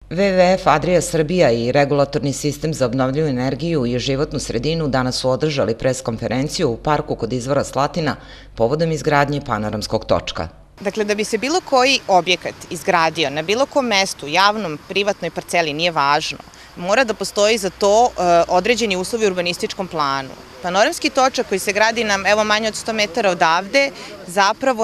WWF Adria Srbija i Regulatorni sistem za obnovljivu energiju i životnu sredinu danas su održali pres-konferenciju u parku kod izvora Slatina povodom izgradnje panoramskog točka. Dakle, da bi se bilo koji objekat izgradio na bilo kom mestu, javnom, privatnoj parceli, nije važno, mora da postoji za to određeni uslovi u urbanističkom planu. Panoramski točak koji se gradi nam, evo, manje od 100 metara odavde, zapravo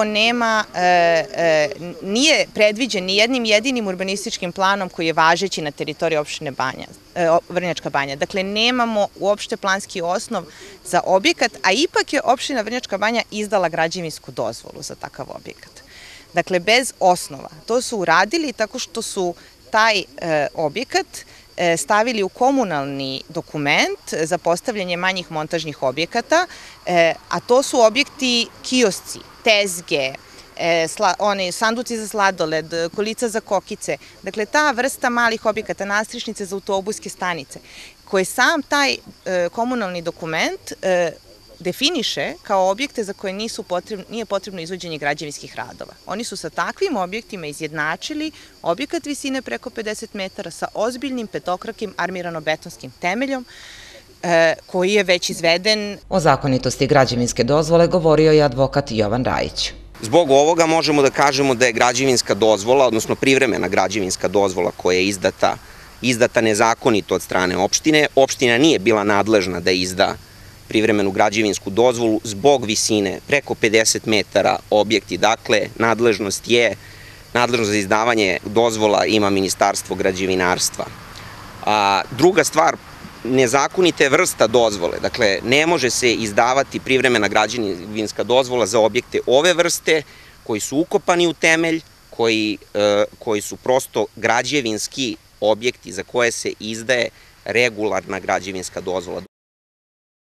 nije predviđen ni jednim jedinim urbanističkim planom koji je važeći na teritoriji opštine Vrnjačka Banja. Dakle, nemamo uopšte planski osnov za objekat, a ipak je opština Vrnjačka Banja izdala građevinsku dozvolu za takav objekat. Dakle, bez osnova. To su uradili tako što su taj objekat stavili u komunalni dokument za postavljanje manjih montažnih objekata, a to su objekti kiosci, tezge, sanduci za sladoled, kolica za kokice. Dakle, ta vrsta malih objekata, nastrešnice za autobuske stanice, koje sam taj komunalni dokument definiše kao objekte za koje nije potrebno izvođenje građevinskih radova. Oni su sa takvim objektima izjednačili objekat visine preko 50 metara sa ozbiljnim petokrakim armirano-betonskim temeljom koji je već izveden. O zakonitosti građevinske dozvole govorio je advokat Jovan Rajić. Zbog ovoga možemo da kažemo da je građevinska dozvola, odnosno privremena građevinska dozvola koja je izdata nezakonito od strane opštine. Opština nije bila nadležna da izda privremenu građevinsku dozvolu zbog visine preko 50 metara objekti. Dakle, nadležnost za izdavanje dozvola ima Ministarstvo građevinarstva. Druga stvar, nezakonita je vrsta dozvole. Dakle, ne može se izdavati privremena građevinska dozvola za objekte ove vrste koji su ukopani u temelj, koji su prosto građevinski objekti za koje se izdaje regularna građevinska dozvola.